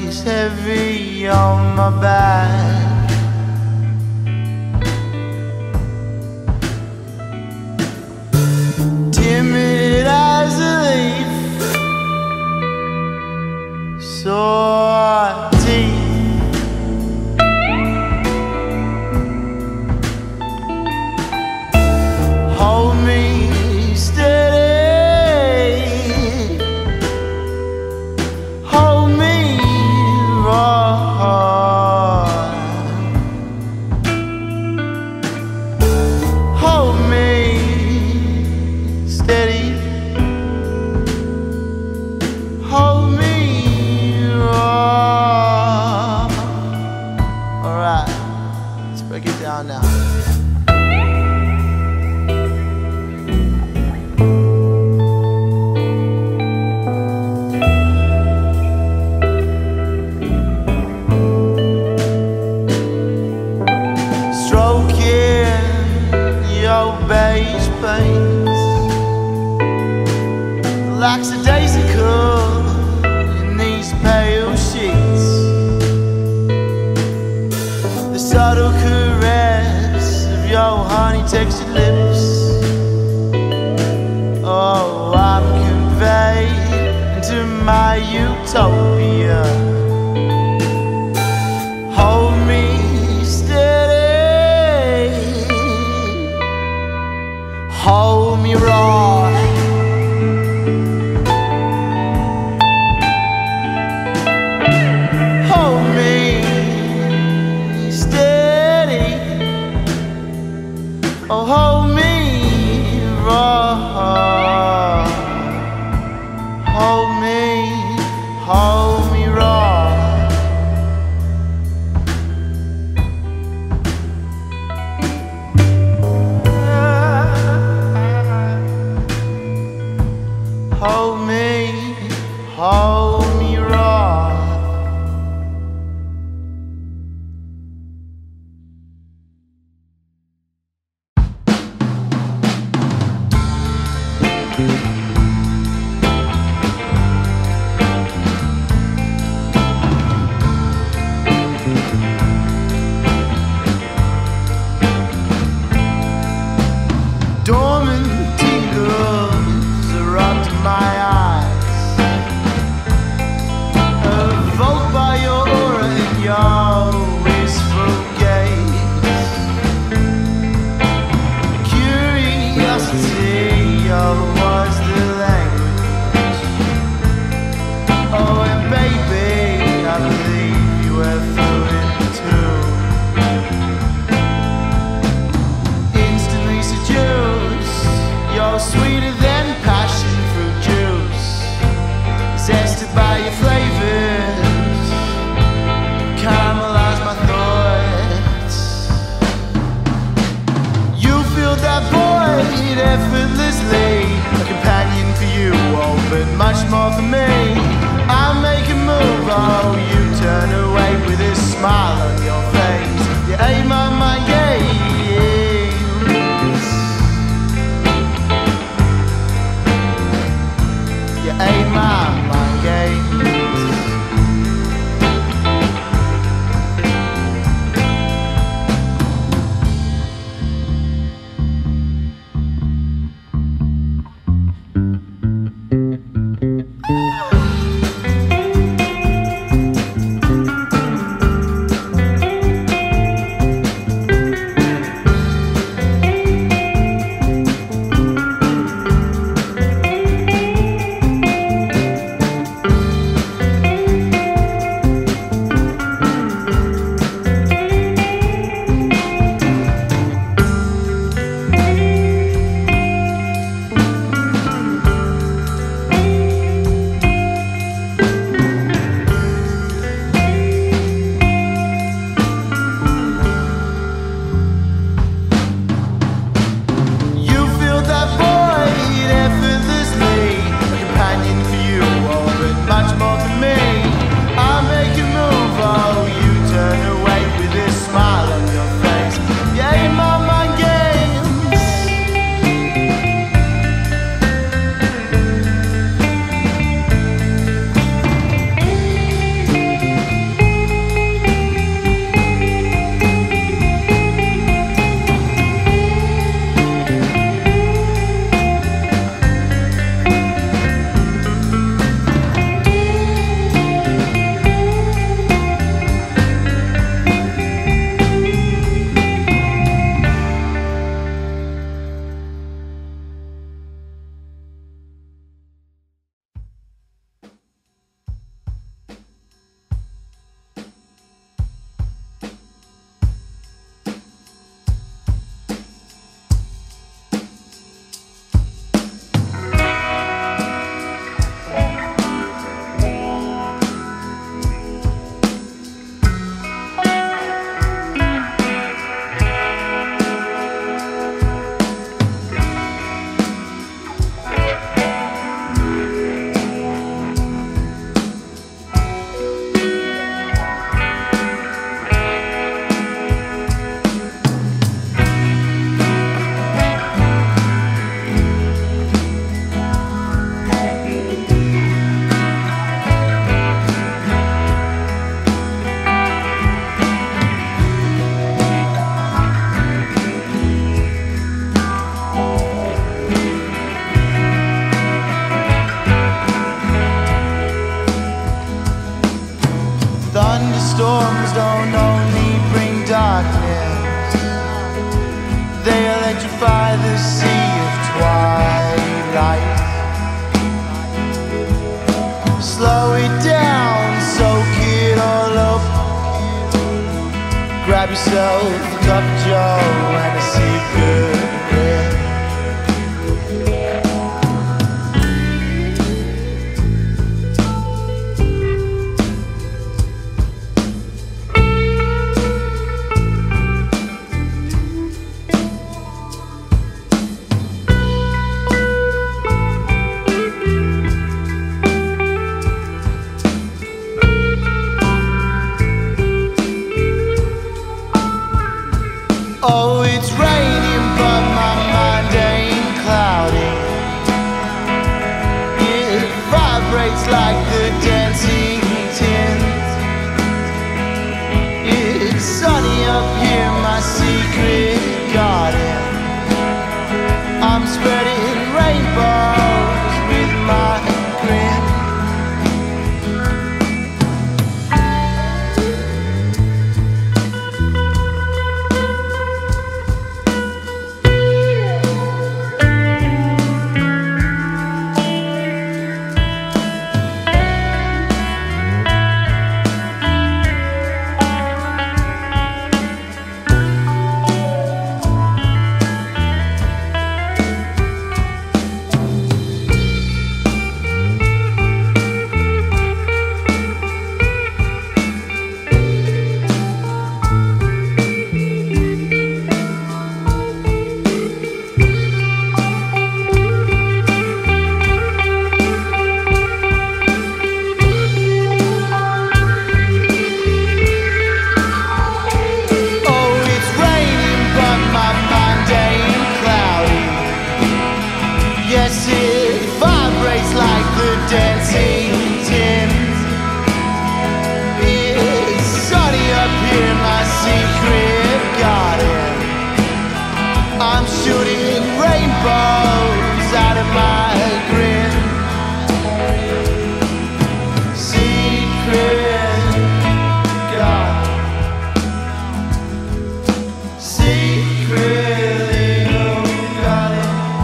weighs heavy on my back. Timid as a leaf, sore teeth. Hold me steady, hold me right, hold me steady, hold me right. Alright, let's break it down now. Beige paints, lackadaisical in these pale sheets. The subtle caress of your honey-textured lips. Oh, I'm conveyed into my utopia. Hold me steady, hold me raw, hold me steady, oh hold me raw, hold me, hold storms don't only bring darkness, they electrify the sea of twilight. Slow it down, soak it all up. Grab yourself a cup of joe and a cigarette. Oh, it's raining, but my mind ain't cloudy. It vibrates like the dancing tin. It's sunny up here, my secret garden. I'm spreading rainbows with my grin. Yes, it vibrates like the dancing tin. It's sunny up here in my secret garden. I'm shooting rainbows out of my grin. Secret garden. Secret little garden.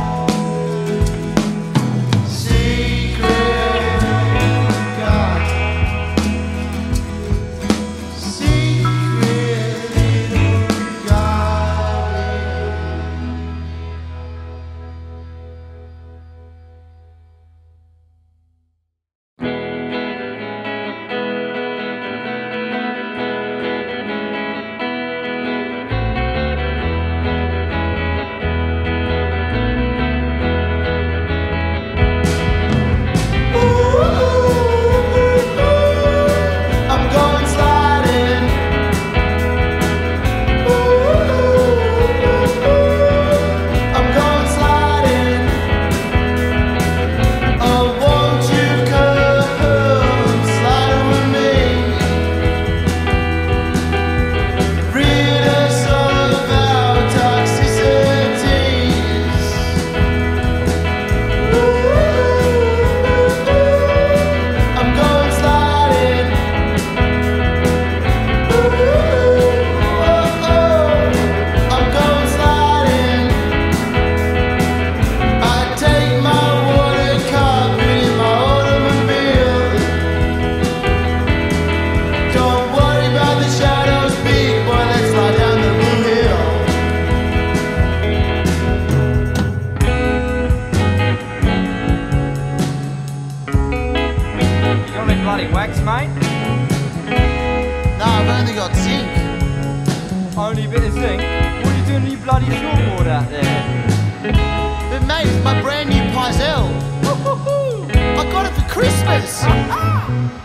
Wax, mate? No, I've only got zinc. Only a bit of zinc? What are you doing in your bloody floorboard out there? But mate, it's my brand new Pizelle. I got it for Christmas.